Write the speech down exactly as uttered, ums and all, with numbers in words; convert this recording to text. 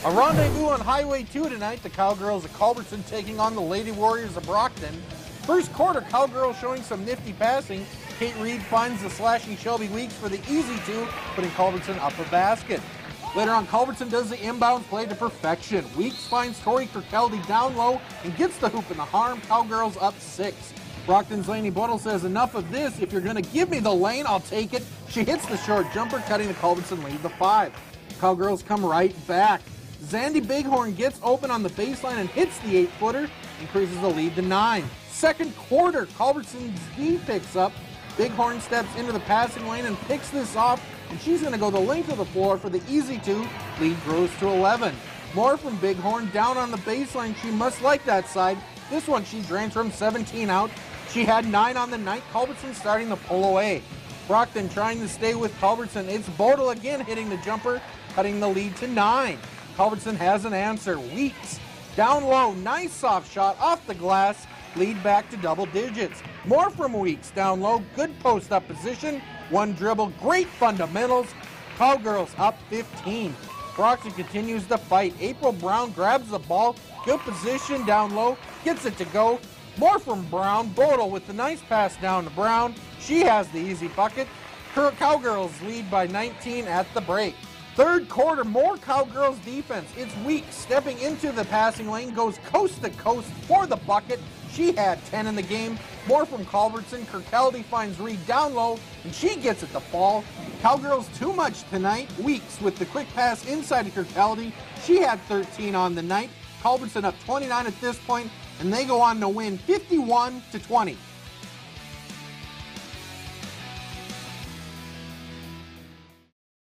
A rendezvous on Highway two tonight. The Cowgirls of Culbertson taking on the Lady Warriors of Brockton. First quarter, Cowgirls showing some nifty passing. Kate Reed finds the slashing Shelby Weeks for the easy two, putting Culbertson up a basket. Later on, Culbertson does the inbound play to perfection. Weeks finds Tori Kirkcaldy down low and gets the hoop in the harm. Cowgirls up six. Brockton's Lainey Buttle says, enough of this. If you're going to give me the lane, I'll take it. She hits the short jumper, cutting the Culbertson lead to five. Cowgirls come right back. Zandy Bighorn gets open on the baseline and hits the eight-footer, increases the lead to nine. Second quarter, Culbertson's D picks up. Bighorn steps into the passing lane and picks this off, and she's going to go the length of the floor for the easy two. Lead grows to eleven. More from Bighorn, down on the baseline. She must like that side. This one she drains from seventeen out. She had nine on the night. Culbertson starting to pull away. Brockton trying to stay with Culbertson. It's Bodel again hitting the jumper, cutting the lead to nine. Culbertson has an answer. Weeks down low, nice soft shot off the glass. Lead back to double digits. More from Weeks down low, good post up position. One dribble, great fundamentals. Cowgirls up fifteen. Brockton continues to fight. April Brown grabs the ball, good position down low, gets it to go. More from Brown. Bodel with the nice pass down to Brown. She has the easy bucket. Cowgirls lead by nineteen at the break. Third quarter, more Cowgirls defense. It's Weeks stepping into the passing lane, goes coast to coast for the bucket. She had ten in the game. More from Culbertson. Kirkcaldy finds Reed down low, and she gets it to fall. Cowgirls too much tonight. Weeks with the quick pass inside to Kirkcaldy. She had thirteen on the night. Culbertson up twenty-nine at this point, and they go on to win fifty-one to twenty.